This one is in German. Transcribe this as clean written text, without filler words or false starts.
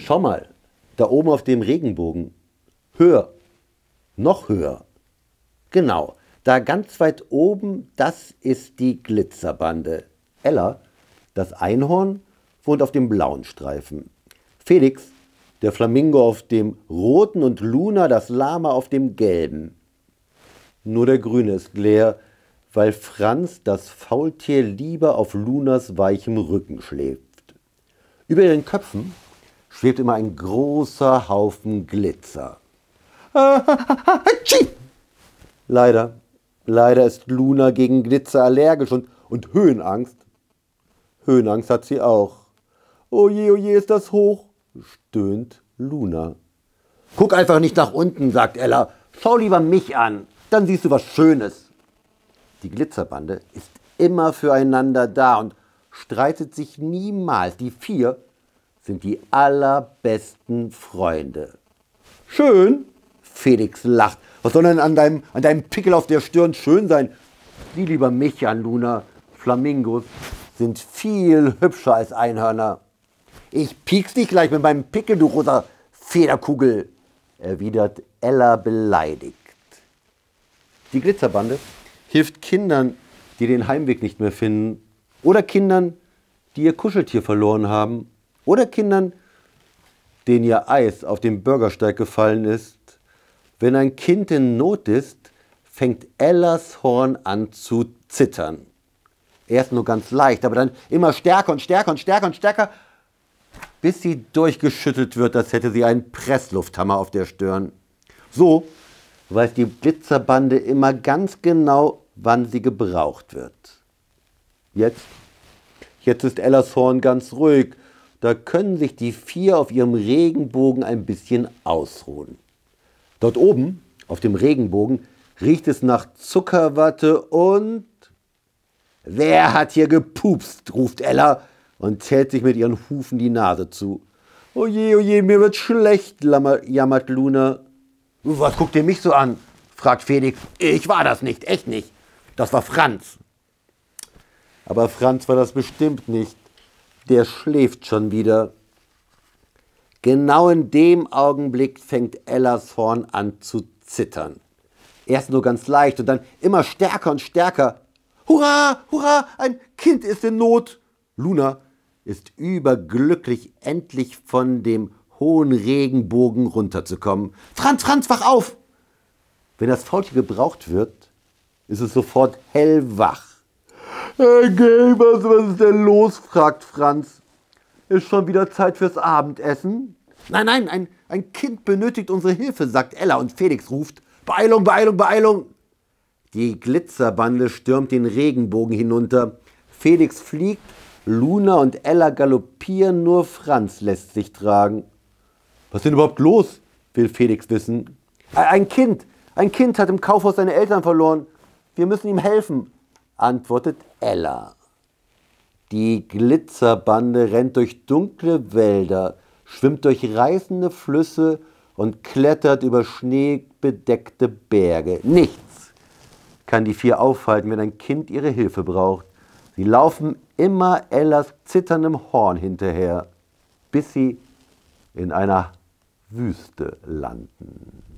Schau mal, da oben auf dem Regenbogen. Höher, noch höher. Genau, da ganz weit oben, das ist die Glitzerbande. Ella, das Einhorn, wohnt auf dem blauen Streifen. Felix, der Flamingo, auf dem roten und Luna, das Lama, auf dem gelben. Nur der grüne ist leer, weil Franz, das Faultier, lieber auf Lunas weichem Rücken schläft. Über ihren Köpfen schwebt immer ein großer Haufen Glitzer. Leider ist Luna gegen Glitzer allergisch und Höhenangst. Höhenangst hat sie auch. Oh je, ist das hoch, stöhnt Luna. Guck einfach nicht nach unten, sagt Ella. Schau lieber mich an, dann siehst du was Schönes. Die Glitzerbande ist immer füreinander da und streitet sich niemals. Die 4 sind die allerbesten Freunde. Schön, Felix lacht. Was soll denn an deinem Pickel auf der Stirn schön sein? Sieh lieber mich an, Luna. Flamingos sind viel hübscher als Einhörner. Ich piek's dich gleich mit meinem Pickel, du rosa Federkugel, erwidert Ella beleidigt. Die Glitzerbande hilft Kindern, die den Heimweg nicht mehr finden. Oder Kindern, die ihr Kuscheltier verloren haben. Oder Kindern, denen ihr Eis auf dem Bürgersteig gefallen ist. Wenn ein Kind in Not ist, fängt Ellas Horn an zu zittern. Erst nur ganz leicht, aber dann immer stärker und stärker und stärker und stärker, bis sie durchgeschüttelt wird, als hätte sie einen Presslufthammer auf der Stirn. So weiß die Glitzerbande immer ganz genau, wann sie gebraucht wird. Jetzt ist Ellas Horn ganz ruhig. Da können sich die 4 auf ihrem Regenbogen ein bisschen ausruhen. Dort oben, auf dem Regenbogen, riecht es nach Zuckerwatte und... Wer hat hier gepupst, ruft Ella und hält sich mit ihren Hufen die Nase zu. Oje, mir wird schlecht, jammert Luna. Was guckt ihr mich so an? Fragt Felix. Ich war das nicht, echt nicht. Das war Franz. Aber Franz war das bestimmt nicht. Der schläft schon wieder. Genau in dem Augenblick fängt Ellas Horn an zu zittern. Erst nur ganz leicht und dann immer stärker und stärker. Hurra, hurra, ein Kind ist in Not. Luna ist überglücklich, endlich von dem hohen Regenbogen runterzukommen. Franz, wach auf! Wenn das Faultier gebraucht wird, ist es sofort hellwach. Hey, was ist denn los? Fragt Franz. Ist schon wieder Zeit fürs Abendessen? Nein, ein Kind benötigt unsere Hilfe, sagt Ella und Felix ruft. Beeilung, Beeilung, Beeilung! Die Glitzerbande stürmt den Regenbogen hinunter. Felix fliegt, Luna und Ella galoppieren, nur Franz lässt sich tragen. Was ist denn überhaupt los? Will Felix wissen. Ein Kind hat im Kaufhaus seine Eltern verloren. Wir müssen ihm helfen, antwortet Ella. Die Glitzerbande rennt durch dunkle Wälder, schwimmt durch reißende Flüsse und klettert über schneebedeckte Berge. Nichts kann die 4 aufhalten, wenn ein Kind ihre Hilfe braucht. Sie laufen immer Ellas zitterndem Horn hinterher, bis sie in einer Wüste landen.